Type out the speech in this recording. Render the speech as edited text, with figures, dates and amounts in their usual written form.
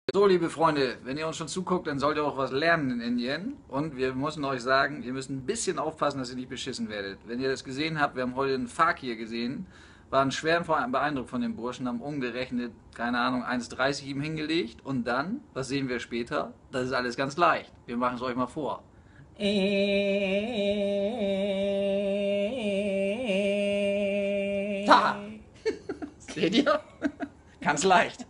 So, liebe Freunde, wenn ihr uns schon zuguckt, dann sollt ihr auch was lernen in Indien. Und wir müssen euch sagen, ihr müsst ein bisschen aufpassen, dass ihr nicht beschissen werdet. Wenn ihr das gesehen habt, wir haben heute einen Fakir gesehen, waren schwer beeindruckt von dem Burschen, haben umgerechnet, keine Ahnung, 1,30 ihm hingelegt. Und dann, was sehen wir später? Das ist alles ganz leicht. Wir machen es euch mal vor. Ta! Seht ihr? Ganz leicht.